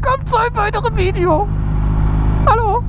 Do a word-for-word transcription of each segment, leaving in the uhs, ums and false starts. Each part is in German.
willkommen zu einem weiteren Video. Hallo.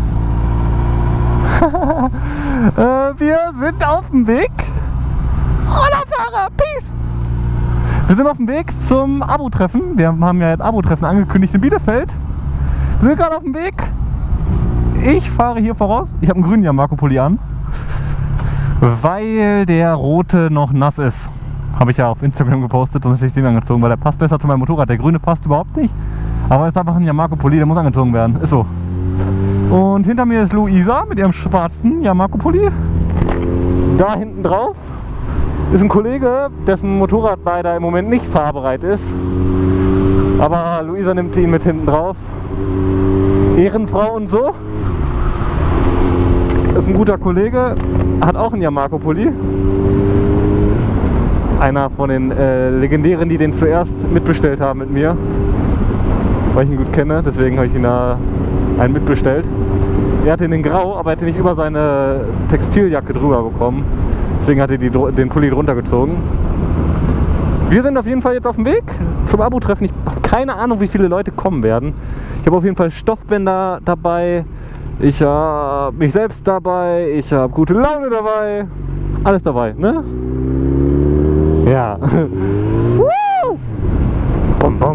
äh, wir sind auf dem Weg. Rollerfahrer, peace. Wir sind auf dem Weg zum Abo-Treffen. Wir haben ja ein Abo-Treffen angekündigt in Bielefeld. Wir sind gerade auf dem Weg. Ich fahre hier voraus. Ich habe einen grünen Yamaha-Pulli an, weil der rote noch nass ist. Habe ich ja auf Instagram gepostet, sonst hätte ich den angezogen, weil der passt besser zu meinem Motorrad. Der grüne passt überhaupt nicht, aber es ist einfach ein Yamaha-Pulli, der muss angezogen werden. Ist so. Und hinter mir ist Luisa mit ihrem schwarzen Yamaha-Pulli. Da hinten drauf ist ein Kollege, dessen Motorrad leider im Moment nicht fahrbereit ist. Aber Luisa nimmt ihn mit hinten drauf. Ehrenfrau und so. Ist ein guter Kollege, hat auch einen Yamaha-Pulli. Einer von den äh, Legendären, die den zuerst mitbestellt haben mit mir. Weil ich ihn gut kenne, deswegen habe ich ihn da einen mitbestellt. Er hatte ihn in Grau, aber er hatte nicht über seine Textiljacke drüber bekommen. Deswegen hat er die, den Pulli drunter gezogen. Wir sind auf jeden Fall jetzt auf dem Weg zum Abo-Treffen. Ich habe keine Ahnung, wie viele Leute kommen werden. Ich habe auf jeden Fall Stoffbänder dabei. Ich habe mich selbst dabei. Ich habe gute Laune dabei. Alles dabei, ne? Ja. Woo! Bum, bum.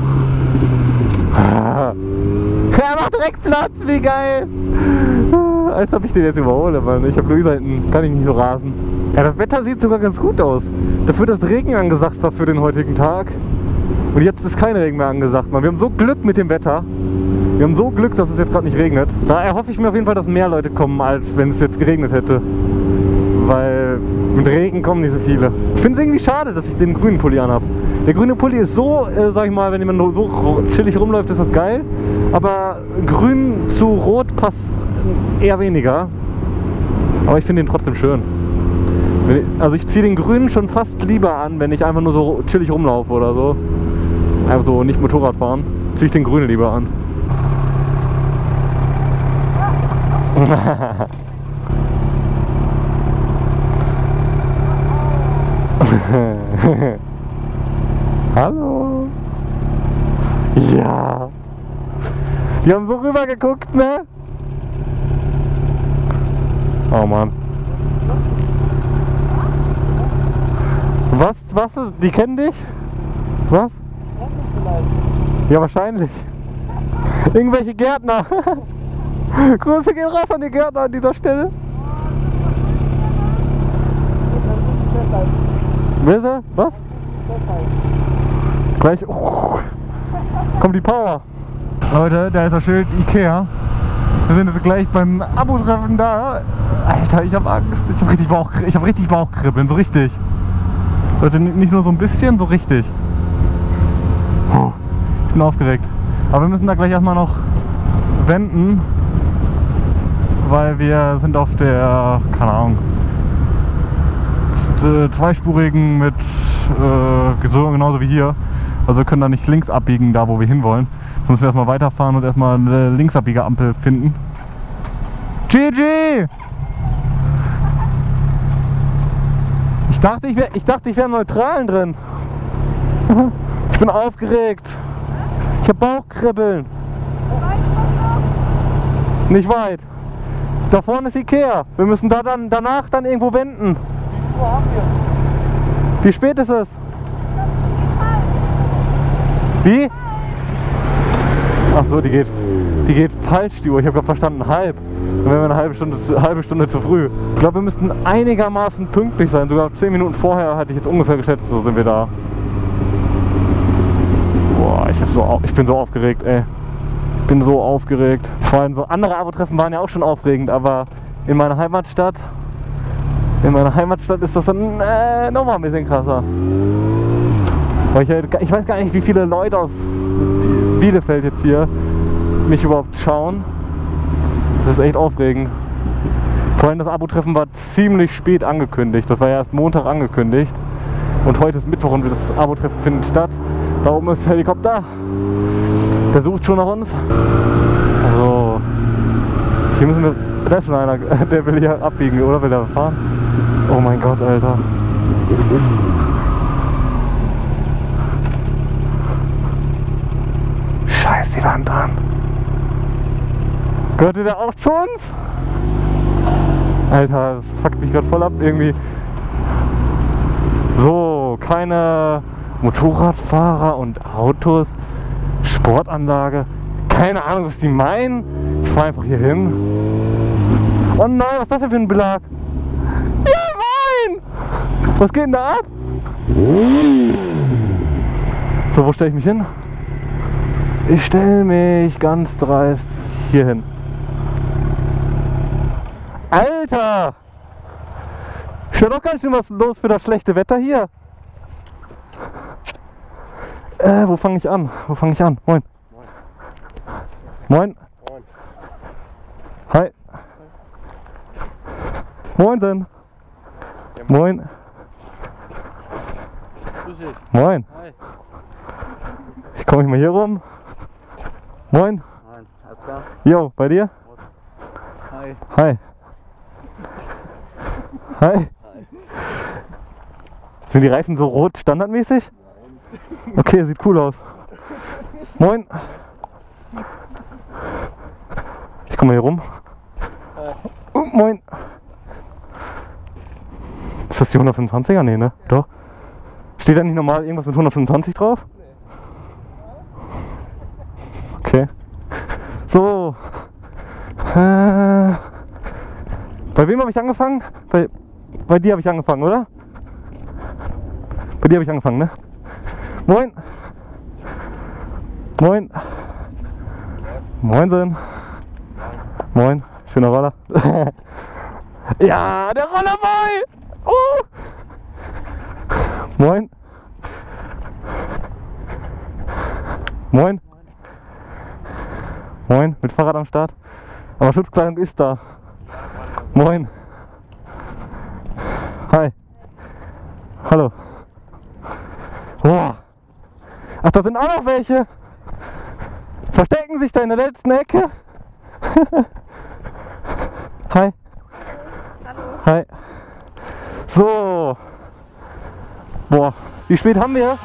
Ah. Er macht direkt Platz, wie geil! Als ob ich den jetzt überhole, Mann. Ich habe Luisa hinten, kann ich nicht so rasen. Ja, das Wetter sieht sogar ganz gut aus. Dafür, dass Regen angesagt war für den heutigen Tag. Und jetzt ist kein Regen mehr angesagt, Mann. Wir haben so Glück mit dem Wetter. Wir haben so Glück, dass es jetzt gerade nicht regnet. Da erhoffe ich mir auf jeden Fall, dass mehr Leute kommen, als wenn es jetzt geregnet hätte. Weil mit Regen kommen nicht so viele. Ich finde es irgendwie schade, dass ich den grünen Pulli anhabe. Der grüne Pulli ist so, äh, sag ich mal, wenn jemand so chillig rumläuft, ist das geil. Aber grün zu rot passt eher weniger. Aber ich finde ihn trotzdem schön. Also ich ziehe den grünen schon fast lieber an, wenn ich einfach nur so chillig rumlaufe oder so. Einfach so nicht Motorrad fahren, ziehe ich den grünen lieber an. Hallo. Ja. Die haben so rüber geguckt, ne? Oh Mann. Was? Was ist? Die kennen dich? Was? Ja, wahrscheinlich. Irgendwelche Gärtner. Grüße gehen raus an die Gärtner an dieser Stelle. Wer ist er? Was? Gleich. Oh, kommt die Power. Leute, da ist das Schild Ikea. Wir sind jetzt gleich beim Abo-Treffen da. Alter, ich hab Angst. Ich hab richtig Bauch, ich hab richtig Bauchkribbeln, so richtig. Leute, nicht nur so ein bisschen, so richtig. Ich bin aufgeregt. Aber wir müssen da gleich erstmal noch wenden, weil wir sind auf der, keine Ahnung, zweispurigen mit äh, so genauso wie hier. Also wir können da nicht links abbiegen, da wo wir hinwollen. Da müssen wir erstmal weiterfahren und erstmal eine Linksabbieger-Ampel finden. G G! Ich dachte, ich wäre ich dachte, ich wäre im Neutralen drin. Ich bin aufgeregt. Ich habe Bauchkribbeln. Nicht weit. Da vorne ist Ikea. Wir müssen da dann danach dann irgendwo wenden. Wie Uhr haben wir? Wie spät ist es? Wie? Ach so, die geht, die geht falsch, die Uhr. Ich habe gerade verstanden, halb. Dann wären wir eine halbe Stunde, halbe Stunde zu früh. Ich glaube, wir müssten einigermaßen pünktlich sein. Sogar zehn Minuten vorher hatte ich jetzt ungefähr geschätzt, so sind wir da. Boah, ich, hab so, ich bin so aufgeregt, ey. Ich bin so aufgeregt. Vor allem so andere Abo-Treffen waren ja auch schon aufregend, aber in meiner Heimatstadt, in meiner Heimatstadt ist das dann äh, nochmal ein bisschen krasser. Weil ich, ich weiß gar nicht, wie viele Leute aus Bielefeld jetzt hier mich überhaupt schauen. Das ist echt aufregend. Vor allem das Abo-Treffen war ziemlich spät angekündigt. Das war ja erst Montag angekündigt. Und heute ist Mittwoch und das Abo-Treffen findet statt. Da oben ist der Helikopter. Der sucht schon nach uns. Also, hier müssen wir. Da ist schon einer, der will hier abbiegen, oder will der fahren? Oh mein Gott, Alter. Scheiße. die Wand an. Gehört der auch zu uns? Alter, das fuckt mich gerade voll ab irgendwie. So, keine Motorradfahrer und Autos, Sportanlage. Keine Ahnung, was die meinen. Ich fahre einfach hier hin. Oh nein, was ist das denn für ein Belag? Ja, moin! Was geht denn da ab? So, wo stelle ich mich hin? Ich stelle mich ganz dreist hier hin. Alter! Ist ja doch ganz schön was los für das schlechte Wetter hier. Äh, wo fange ich an? Wo fange ich an? Moin. Moin. Moin. Hi. Moin denn. Ja, moin. Grüß dich. Moin. Hi. Ich komme mal hier rum. Moin. Moin. Alles klar? Jo, bei dir? Hi. Hi. Hi. Hi. Sind die Reifen so rot standardmäßig? Nein. Okay, sieht cool aus. Moin. Ich komme mal hier rum. Oh, moin. Ist das die hundertfünfundzwanziger? Nee, ne? Ja. Doch. Steht da nicht normal irgendwas mit hundertfünfundzwanzig drauf? Nee. Okay. So. Äh, bei wem habe ich angefangen? Bei, bei dir habe ich angefangen, oder? Bei dir habe ich angefangen, ne? Moin. Moin. Moinsen. Moin. Schöner Roller. Ja, der Rollerboy. Oh. Moin. Moin. Moin. Mit Fahrrad am Start. Aber Schutzkleidung ist da. Moin. Hi. Hallo. Boah. Ach, da sind auch noch welche. Verstecken sich da in der letzten Ecke. Hi. Hallo. Hi. So. Boah, wie spät haben wir?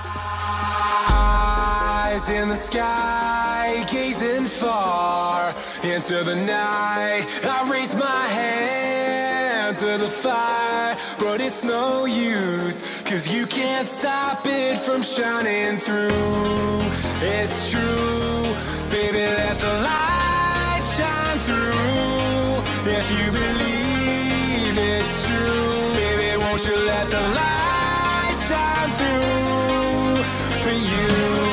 Eyes in the sky, gazing far into the night. I raise my hand to the fire, but it's no use, 'cause you can't stop it from shining through. It's true, baby, let the light shine through. If you believe it's true, baby, won't you let the light shine through for you.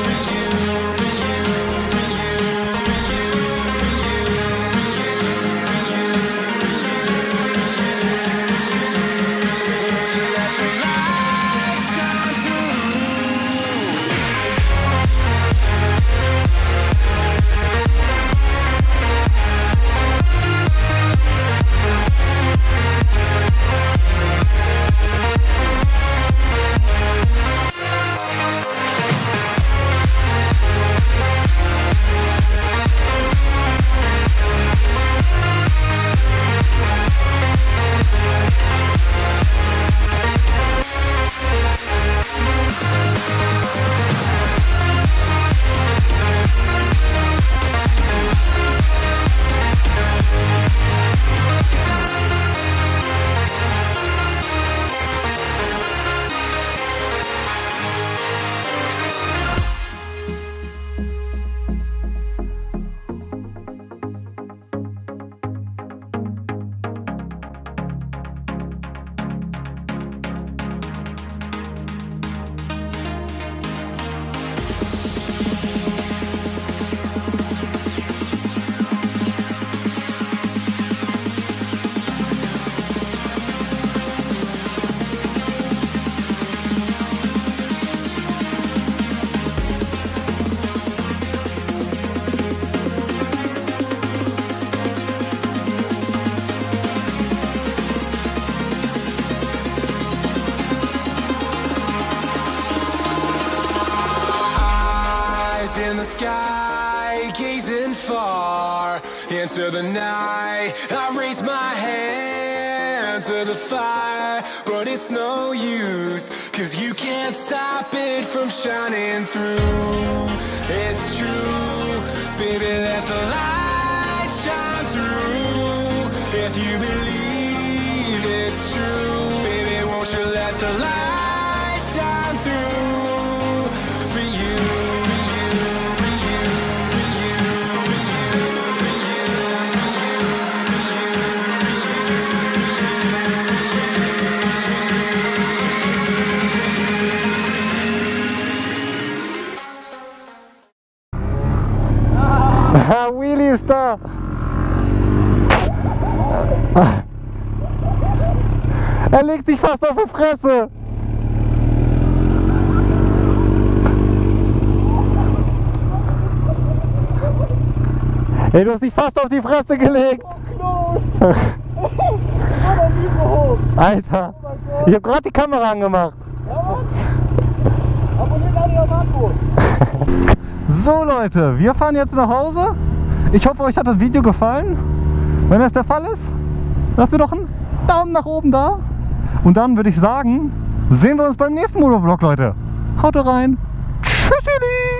In the sky, gazing far into the night. I raise my hand to the fire, but it's no use, 'cause you can't stop it from shining through. It's true, Wheelie ist da. Er legt sich fast auf die Fresse. Ey, du hast dich fast auf die Fresse gelegt. Oh, Knoß. Ich war noch nie so hoch. Alter, Oh mein Gott. ich habe gerade die Kamera angemacht. Ja, Mann. Abonniert alle Marco. So Leute, wir fahren jetzt nach Hause. Ich hoffe, euch hat das Video gefallen. Wenn das der Fall ist, lasst mir doch einen Daumen nach oben da. Und dann würde ich sagen, sehen wir uns beim nächsten Motovlog, Leute. Haut rein. Tschüssi.